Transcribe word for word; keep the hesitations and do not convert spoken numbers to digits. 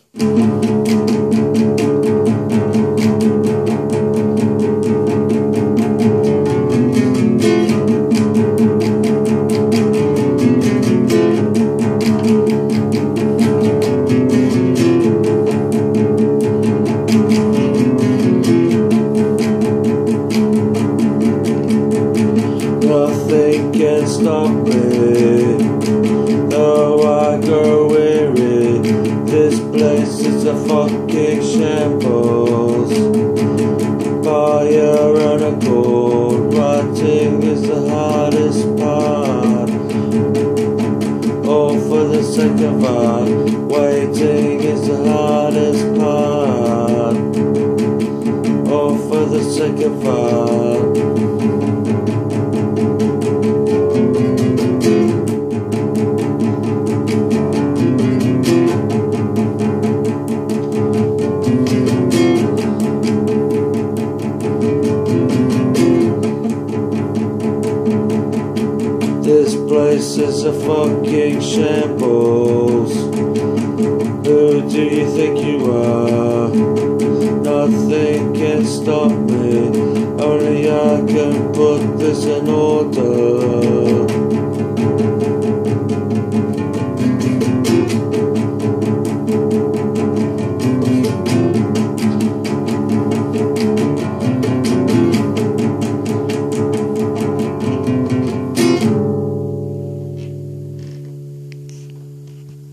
Nothing can stop me, though I grow weary. This place is a fucking shambles. By your own accord, writing is the hardest part. All for the sake of art, waiting is the hardest part. All for the sake of art. This place is a fucking shambles. Who do you think you are? Nothing can stop me. Only I can put this in order.